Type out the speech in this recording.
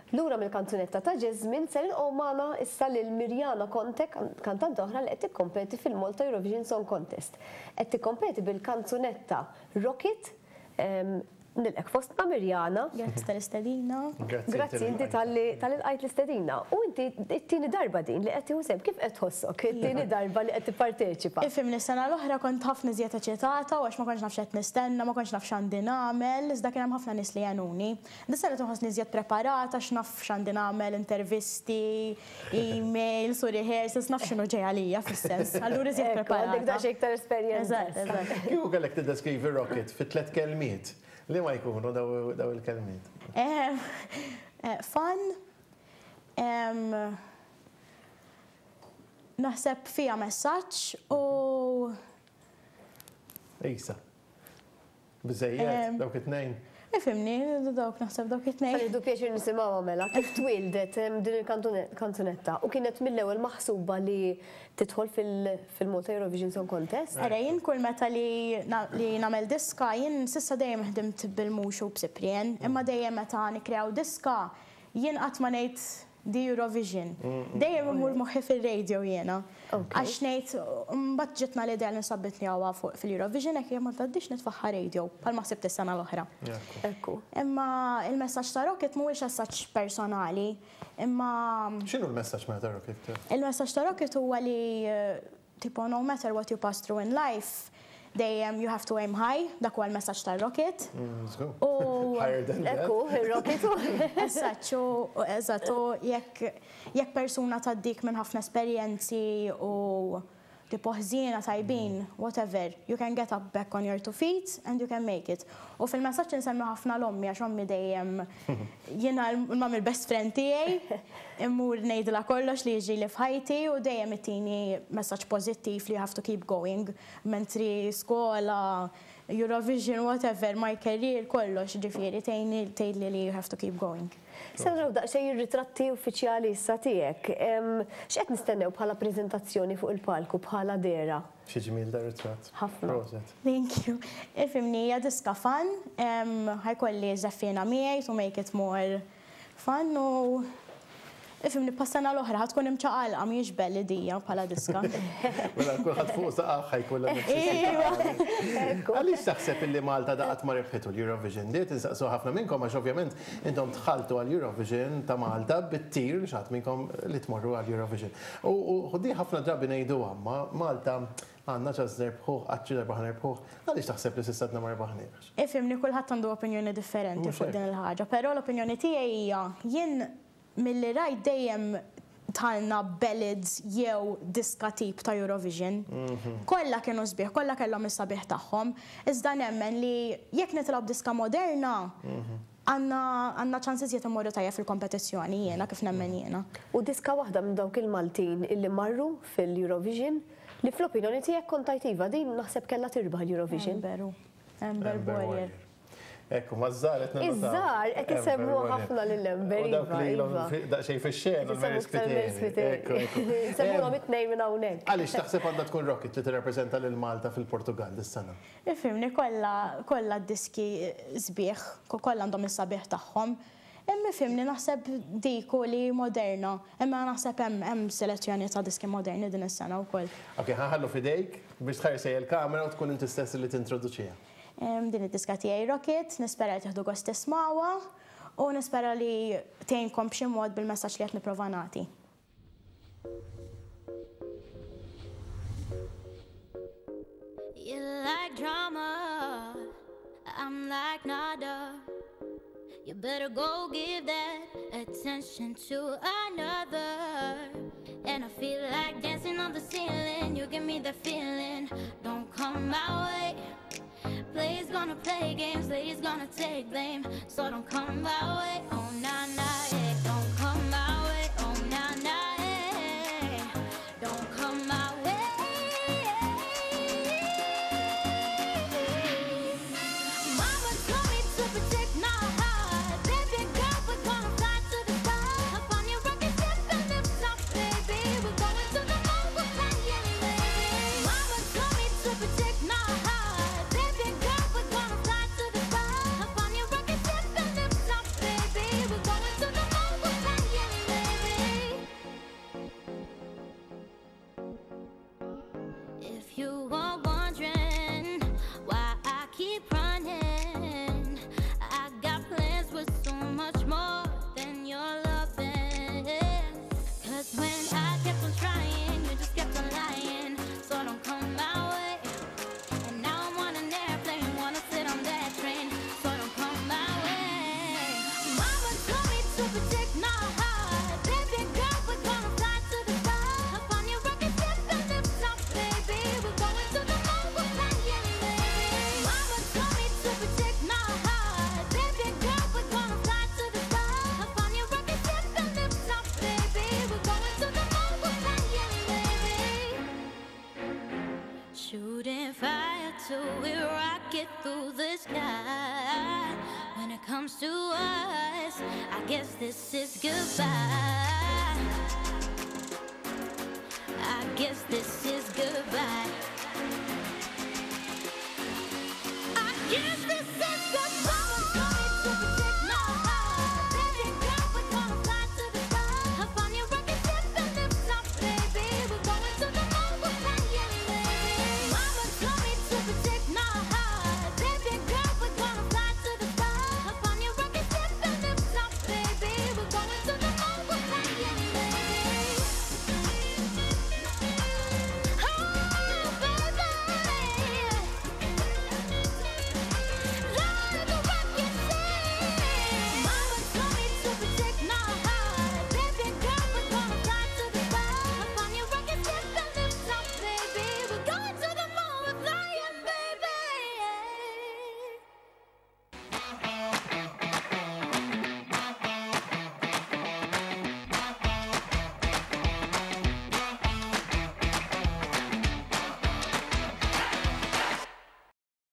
Lura mill-kanzunetta ta' Jasmine ser inqgħu magħna issa lil Mirjana Conte, kantant oħra li qed tikkompeti fil-Malta Eurovision Song Contest. Qed tikkompeti bil-kanzunetta Rocket. Nilqek fostna Mirjana. Grazzi tal-istedina. Grazzi inti tal-ilqajt l-istedina. U inti t-tieni darba din li qed tieħu sehem, kif qed tħossok it-tieni darba li qed tipparteċipa? Ifhimni s-sena l-oħra kont ħafna iżjed eċitata u għax ma kontx naf x'qed nistenna, ma kontx naf x'għandi nagħmel, iżda kien hemm ħafna nies li għenuni. Dis-sena tinħossni iżjed preparata x'naf x'għandi nagħmel, intervisti, emails u rehearsals, naf x'inhu ġej għalija fis-sens. Allura iżjed preparata. Għandek daqs iktar esperjenza. Eżatt. Kieku kellek tiddeskrivi Rocket fi 3 kelmiet. Li ma jkunu daw il-kelmiet? Fun, naħseb fija messaġġ u Isa. Biżejjed, dawk it-tnejn. Ifhimni, naħseb dawk it-tnejn. Ħalli pjaċir nisimgħu mela, kif twildet din il-kanzunetta u kienet mill-ewwel maħsuba li tidħol fil-Malta Eurovision Song Contest? Jien kull meta li nagħmel diska, jien s'issa dejjem ħdimt bil-mux u b'Siprien, imma dejjem meta nikkrew diska jien qatt ma ngħid di Eurovision. Dejjem imur moħħi fil-radio jiena. Għax ngħid mbagħad ġitna l-idea li nsabbitni għawha fil-Eurovision hekk ma tgħaddix nitfaħħa radio bħalma ħsibt is-sena l-oħra. Imma il-messaġġ ta' Rocket mhuwiex messaġġ personali, imma X'inhu l-messaġġ ta' Rocket? Il-messaġġ ta' Rocket huwa li tipo no matter what you pass through in life, dejjem you have to aim high, dak huwa l-messaġġ ta' Rocket. Higher than that. Ekku, il-Rocket. Eżatt, jekk persuna tgħaddik minn ħafna esperjenzi u tipo ħżiena tajbin, whatever, you can get up back on your 2 feet and you can make it. U fil-messaġġ insemmi ħafna l-ommi għax ommi dejjem jiena l-mam il-best friend tiegħi, immur ngħidilha kollox li jiġri li f'ħajti u dejjem ittini messaġġ pożittiv li you have to keep going, mentri skola, Eurovision, whatever, my career, kollox ġifieri tgħidli li you have to keep going. Sewraw daqsxejn ir-ritratti uffiċjali issa tiegħek. X'qed nistennew bħala preżentazzjoni fuq il-palku bħala dera? Xi ġmiel da ritratt. Ħafna. Thank you. Ifhimni hija diska fun, ħajkolli żeffina miegħi to make it more fun u ifhimni pas-sena l-oħra ħadkun imċaqalqa mhijiex belli dija bħala diska. Mela kulħadd fuq saqaq ħajkollha Għaliex taħseb illi Malta daqat ma rebħitu l-Eurovision? Diet insaqsu ħafna minnkom għax ovvjament intom tħaltu għall-Eurovision ta' Malta bit-tir xatt minnkom li tmorru għall-Eurovision. U di ħafna drabi ngħiduha, ma Malta għandna ċans nerbħuh, qatt darba nerbħuh. Għaliex taħseb li s'issa ma rebħniex? Ifhimni kulħadd għandu opinjoni differenti fuq din il-ħaġa, però l-opinjoni tiegħi hija jien milli rajt dejjem talna ballads jew diska tip ta' Eurovision. Kollha kienu sbieħ, kollha kellhom is-sabiħ tagħhom. Iżda nemmen li jekk nitlob diska moderna, għandna ċansiż jiet imorru tajja fil-kompetizzjoni jiena kif nemmen jiena. U diska waħda minn dawk il-Maltin illi marru fil-Eurovision li fl-opinjoni tiegħek kontajtiva din naħseb kellha tirbaħ l-Eurovision. Veru. Ember Warrior. Ekku, mażżar qed nagħmlu. Iż-żar qed isemmu ħafna lil-Ember. Dak li daqsxejn fix-xena l-Merispiteri. Semmuhom it-tnejn minn hawnhekk. Għaliex taħseb għandha tkun Rocket li tirrappreżenta lil Malta fil-Portugal dis-sena? Ifhimni kollha d-diski sbieħ, kollha għandhom is-sabiħ tagħhom. Imma fimni naħseb diku li moderna, imma naħseb hemm selezzjoni ta' diski moderni din is-sena wkoll. Okej, ħaħallu fidejk biex tħarsej il-kamera u tkun inti stess li tintroduċiha. Din id-diska tiegħi Rocket, nispera li tieħdu gost tismawha u nispera li tgħinkom b'xi mod bil-messaġġ li qed nipprova nagħti. You like drama, I'm like nada. You better go give that attention to another. And I feel like dancing on the ceiling. You give me the feeling. Don't come my way. Players gonna play games, ladies gonna take blame. So don't come my way. Oh nah nah yeah. Don't come my way. Oh nah nah yeah. Don't come my way. Mama told me to protect my heart. Baby girl, we're gonna fly to the stars. Up on your rocket ship and lift up, baby. We're going to the moon, we're flying, baby. Mama told me to protect my heart. Baby girl, we're gonna fly to the stars. Up on your rocket ship and lift up, baby. We're going comes to us, I guess this is goodbye. I guess this is goodbye.